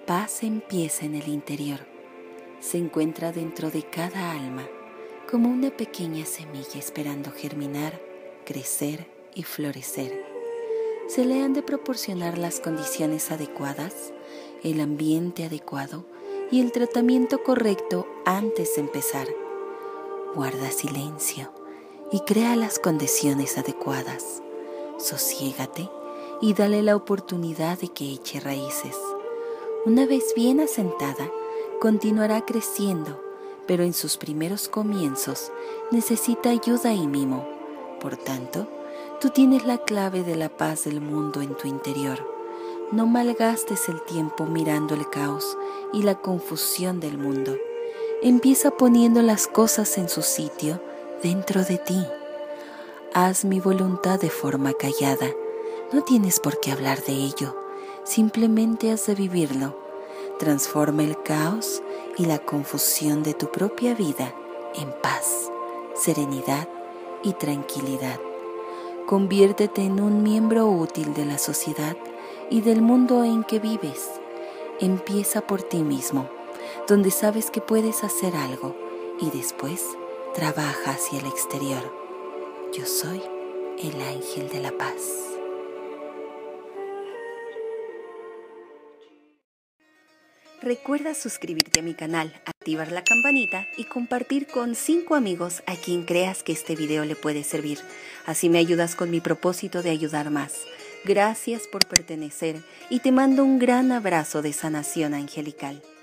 paz empieza en el interior. Se encuentra dentro de cada alma, como una pequeña semilla esperando germinar, crecer y florecer. Se le han de proporcionar las condiciones adecuadas, el ambiente adecuado y el tratamiento correcto antes de empezar. Guarda silencio y crea las condiciones adecuadas. Sosiégate y dale la oportunidad de que eche raíces. Una vez bien asentada, continuará creciendo, pero en sus primeros comienzos necesita ayuda y mimo. Por tanto, tú tienes la clave de la paz del mundo en tu interior. No malgastes el tiempo mirando el caos y la confusión del mundo. Empieza poniendo las cosas en su sitio dentro de ti. Haz mi voluntad de forma callada. No tienes por qué hablar de ello, simplemente has de vivirlo. Transforma el caos y la confusión de tu propia vida en paz, serenidad y tranquilidad. Conviértete en un miembro útil de la sociedad y del mundo en que vives. Empieza por ti mismo, donde sabes que puedes hacer algo, y después trabaja hacia el exterior. Yo soy el ángel de la paz. Recuerda suscribirte a mi canal, activar la campanita y compartir con 5 amigos a quien creas que este video le puede servir. Así me ayudas con mi propósito de ayudar más. Gracias por pertenecer y te mando un gran abrazo de sanación angelical.